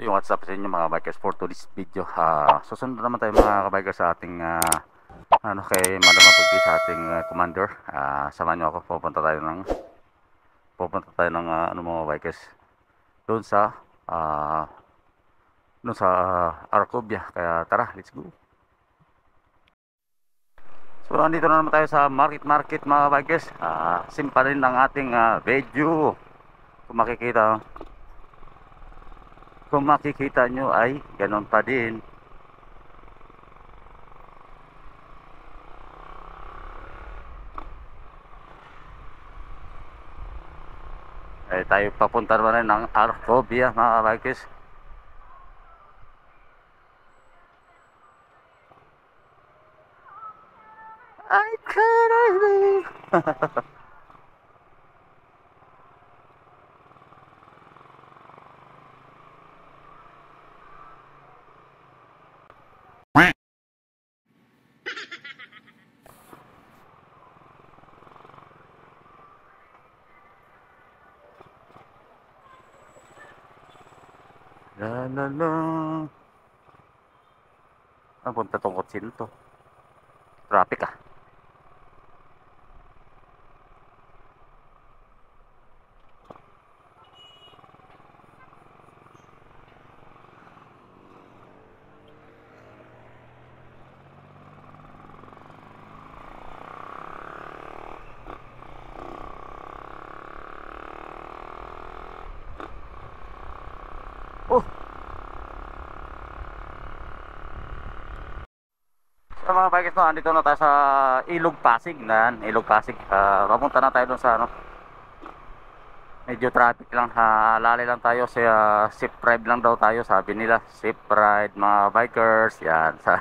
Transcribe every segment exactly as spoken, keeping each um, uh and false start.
So yung what's up sa inyo mga bikers for today's video. Uh, susunod naman tayo mga kabikers sa ating uh, ano kay Madam Mapagdi sa ating uh, commander. Uh, samahan nyo ako, pupunta tayo ng pupunta tayo ng uh, ano mga bikers doon sa uh, doon sa uh, Arcobia. Kaya tara, let's go. So nandito na naman tayo sa market market mga bikers. Uh, simpa rin ang ating uh, video. Kung makikita kung makikita nyo ay ganon pa din. Eh, tayo papunta naman rin ng Arcobia mga bikers. I can't believe. La la la. Ang punta tong kotsin to. Traffic ah. Oh. So mga bikers no, andito na tayo sa Ilog Pasig na, Ilog Pasig. Uh, papunta na tayo dun sa ano. Medyo traffic lang, ha, lali lang tayo sa uh, safe ride lang daw tayo, sabi nila. Safe ride mga bikers, yan. Sa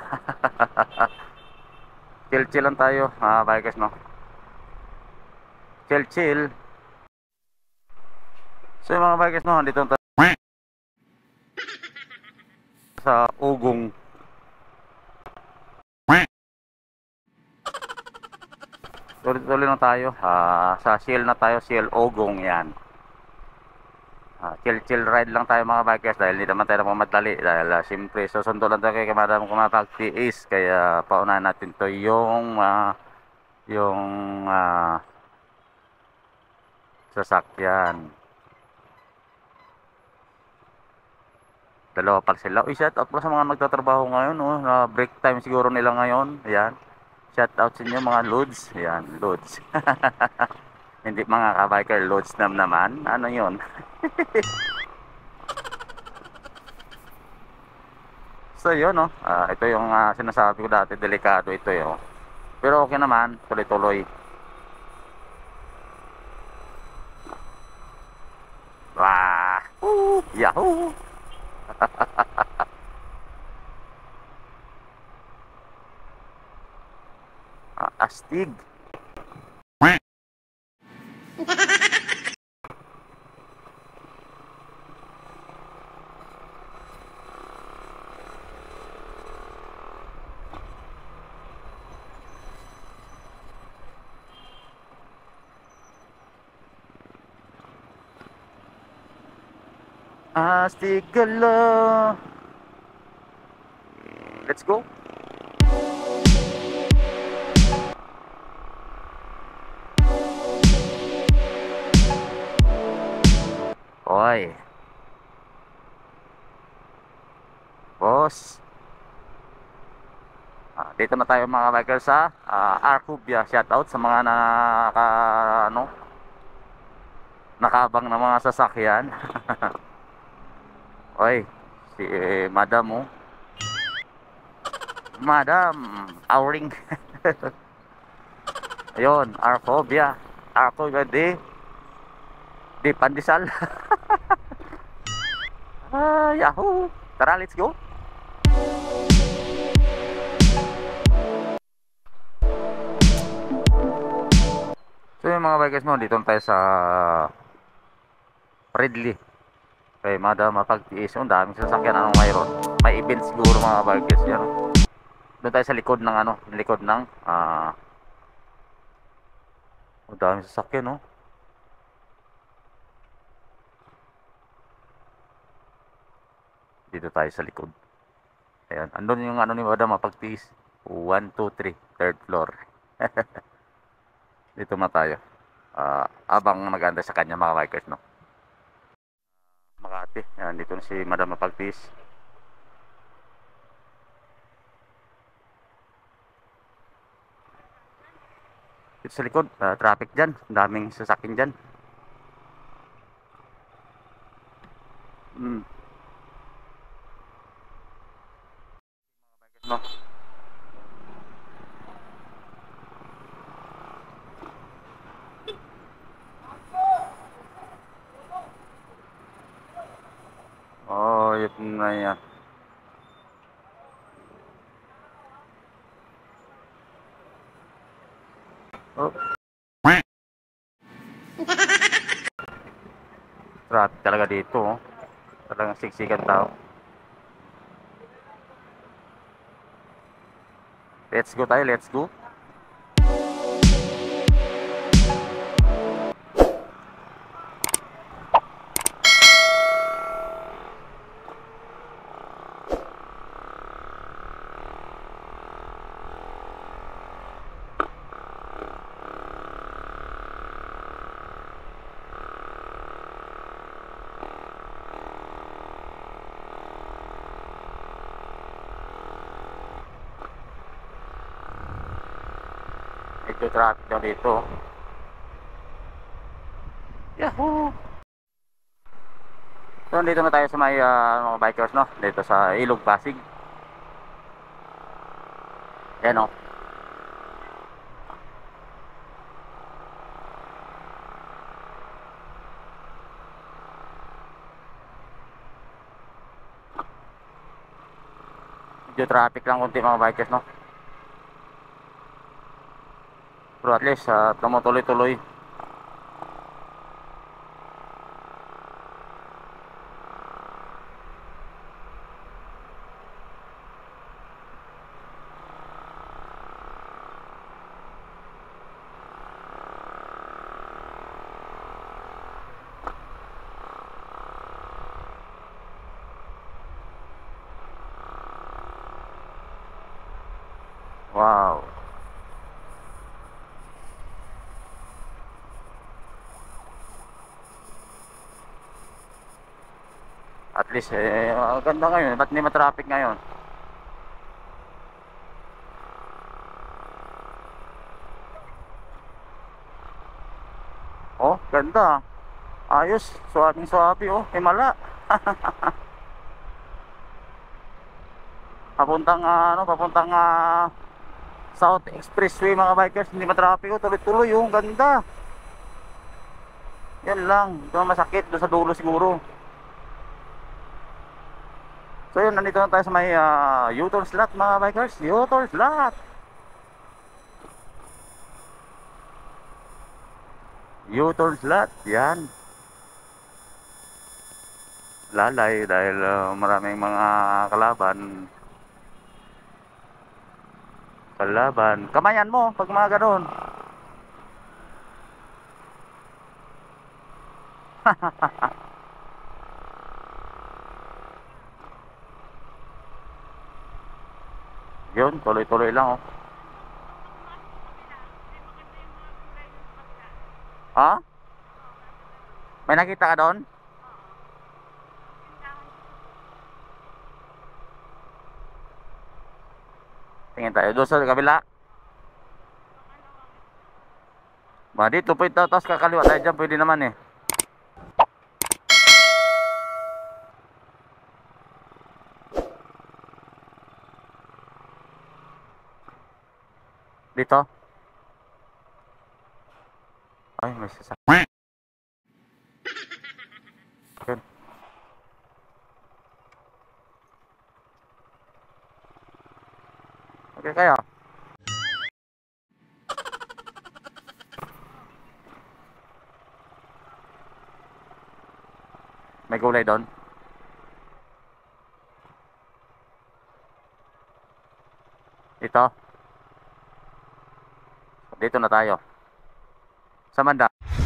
chill chill lang tayo mga bikers no. Chill chill. So mga bikers no, andito na tayo sa Ugong. Tuloy-tuloy lang tayo, uh, sa Shell na tayo, Shell Ogong yan. Uh, chill chill ride lang tayo mga bikers dahil hindi naman tayo mamadali dahil uh, siyempre susundo lang tayo kay Madam kumapag-tiis, kaya paunahan natin to yung uh, yung uh, sasakyan. Dalawa pa sila. Uy, shout out po sa mga nagtatrabaho ngayon, oh, na break time siguro nila ngayon. Ayan. Shout out sa inyo mga loads. Ayan, loads. Hindi mga ka-biker, loads nam naman. Ano 'yon? So 'yun, no. Uh, ito yung uh, sinasabi ko dati, delikado ito 'yo. Pero okay naman, tuloy-tuloy. Wah! Woo! Yahoo! ah, astig. Astig gala. Let's go. Oy. Boss. Ah, dito na tayo mga bikers sa uh, Arcobia. Shout out sa mga naka ano nakabang na mga sasakyan. Oy, si eh, Madam oh. Madam, ouring. Ayun, Arcobia. Arcobia di di Pandesal. Ah, yahoo. Tara, let's go. So yung mga bikers mo, dito tayo sa Ridley kay Madam Mapagtiis. Ang daming sasakyan anong mayroon. May event siguro mga bikers yan. Doon tayo sa likod ng ano, likod ng ah uh, ang daming sasakyan no. Dito tayo sa likod. Ayan, andun yung ano ni Madam Mapagtiis. one, two, three, third floor. Dito na tayo. Ah, abang nag-aantay sa kanya mga bikers, no? Makati. Ayan, dito na si Madam Mapagtiis. Dito sa likod, ah, traffic dyan. Ang daming sasakyan dyan. Hmm. No? Oh, yun na yan. Oh. Traffic talaga dito, oh. Talagang siksikan tao. Let's go tayo, let's go. Medyo traffic daw dito. Yahoo! So, dito na tayo sa may uh, mga bikers, no? Dito sa Ilog Pasig. Yan, no? Medyo traffic lang konti mga bikers, no? Pero at least, uh, tumutuloy-tuloy. Wow. At least, eh, uh, ganda ngayon. Ba't hindi matraffic ngayon? Oh, ganda. Ayos. Suwabing suwabi, oh. Himala. Papuntang, uh, ano, papuntang, uh, South Expressway mga bikers. Hindi matraffic, oh. Tuloy-tuloy, oh. Ganda. Yan lang. Ito masakit. Doon sa dulo siguro. So yun, nandito na tayo sa may uh, U-turn slot mga bikers. U-turn slot. U-turn slot. Yan. Lalay dahil uh, maraming mga kalaban. Kalaban. Kamayan mo pag mga ganun. Yun, tuloy-tuloy lang, oh. Ha? May nakita ka doon? Tingin tayo doon sa kabila. Ba, dito po ito, tapos kakaliwa tayo dyan, pwede naman eh. Dito. Ay, may sasakyan. Yun. Okay kaya? May gulay doon. Dito. Dito na tayo. Sa banda.